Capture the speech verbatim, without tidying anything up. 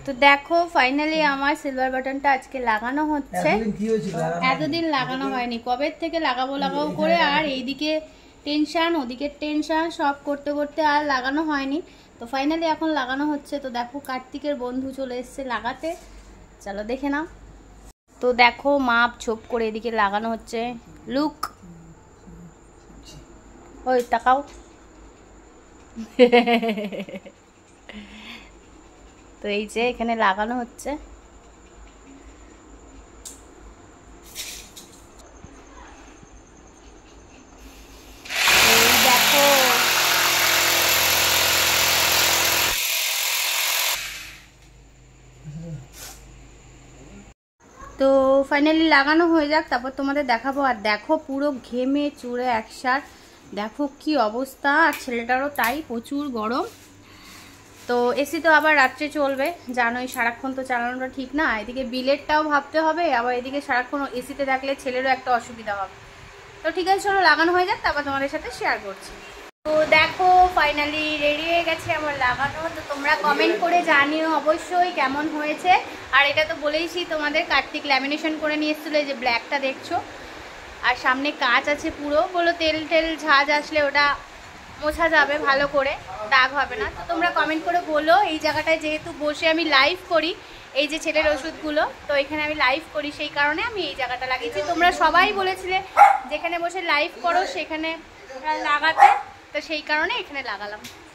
তো দেখো ফাইনালি আমার সিলভার বাটনটা আজকে লাগানো হচ্ছে। এতদিন লাগানো হয়নি, কবে থেকে লাগাবো লাগাবো করে আর এইদিকে টেনশন ওদিকে টেনশন সব করতে করতে আর লাগানো হয়নি। তো ফাইনালি এখন লাগানো হচ্ছে। তো দেখো কার্তিকের বন্ধু চলে এসছে লাগাতে, চলো দেখে নাও। তো দেখো মাপ ছোপ করে এদিকে লাগানো হচ্ছে। লুক ওই তাকাও। তো এই যে এখানে লাগানো হচ্ছে। দেখো তো ফাইনালি লাগানো হয়ে যাক, তারপর তোমাদের দেখাবো। আর দেখো পুরো ঘেমে চুড়ে একসার, দেখো কি অবস্থা। আর ছেলেটারও তাই, প্রচুর গরম। তো এসি তো আবার রাত্রে চলবে, জানোই সারাক্ষণ তো চালানোটা ঠিক না। এদিকে বিলেরটাও ভাবতে হবে, আবার এদিকে সারাক্ষণ এসিতে থাকলে ছেলেরও একটা অসুবিধা হবে। তো ঠিক আছে চলো লাগানো হয়ে যাক, তারপর তোমাদের সাথে শেয়ার করছি। তো দেখো ফাইনালি রেডি হয়ে গেছে আমার লাগানো। তো তোমরা কমেন্ট করে জানিও অবশ্যই কেমন হয়েছে। আর এটা তো বলেইছি তোমাদের, কার্তিক ল্যামিনেশন করে নিয়ে এসেছিলো, এই যে ব্ল্যাকটা দেখছো। আর সামনে কাঁচ আছে পুরো, বলো তেল টেল ঝাঁজ আসলে ওটা মোছা যাবে ভালো করে, দাগ হবে না। তো তোমরা কমেন্ট করে বলো। এই জায়গাটায় যেহেতু বসে আমি লাইভ করি, এই যে ছেলের ওষুধগুলো, তো এখানে আমি লাইভ করি, সেই কারণে আমি এই জায়গাটা লাগিয়েছি। তোমরা সবাই বলেছিলে যেখানে বসে লাইভ করো সেখানে লাগাতে, তো সেই কারণে এখানে লাগালাম।